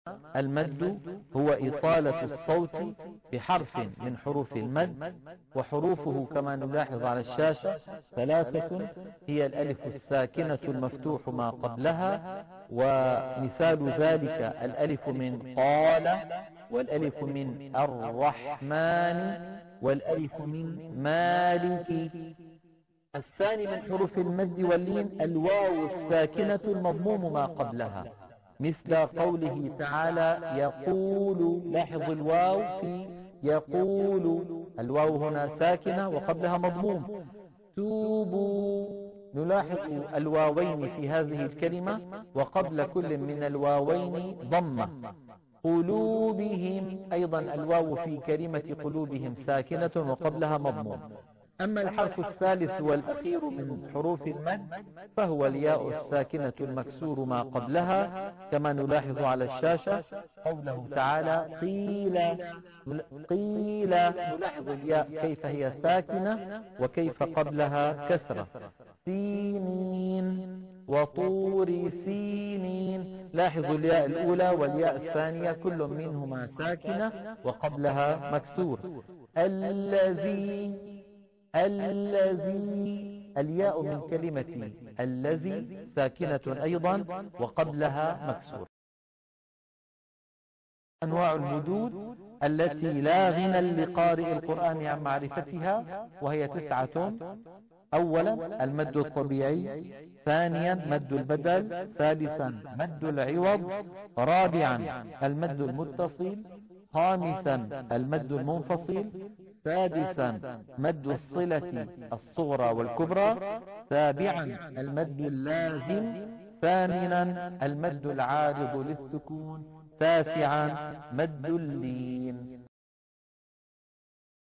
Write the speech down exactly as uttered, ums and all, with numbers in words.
المد هو إطالة الصوت بحرف من حروف المد، وحروفه كما نلاحظ على الشاشة ثلاثة، هي الألف الساكنة المفتوح ما قبلها، ومثال ذلك الألف من قال، والألف من الرحمن، والألف من مالك. الثاني من حروف المد واللين الواو الساكنة المضموم ما قبلها، مثل قوله تعالى يقول، لاحظ الواو في يقول، الواو هنا ساكنة وقبلها مضموم. توبوا، نلاحظ الواوين في هذه الكلمة وقبل كل من الواوين ضمة. قلوبهم، أيضا الواو في كلمة قلوبهم ساكنة وقبلها مضموم. أما الحرف الثالث والأخير من حروف المد فهو الياء الساكنة المكسور ما قبلها، كما نلاحظ على الشاشة قوله تعالى قيل. قيل، نلاحظ الياء كيف هي ساكنة وكيف قبلها كسرة. سينين وطور سينين، لاحظوا الياء الأولى والياء الثانية كل منهما ساكنة وقبلها مكسور. الذي، الذي، الياء من كلمة الذي ساكنة أيضا وقبلها مكسور. أنواع المدود التي لا غنى لقارئ القرآن عن معرفتها، وهي تسعة. أولا المد الطبيعي، ثانيا مد البدل، ثالثا مد العوض، رابعا المد المتصل، خامسا المد المنفصل، سادسا مد الصلة الصغرى والكبرى، سابعا المد اللازم، ثامنا المد العارض للسكون، تاسعا مد اللين.